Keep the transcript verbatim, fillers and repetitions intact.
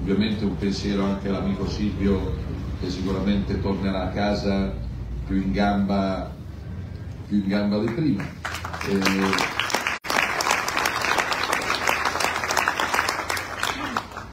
ovviamente un pensiero anche all'amico Silvio, che sicuramente tornerà a casa più in gamba, più in gamba di prima. Eh,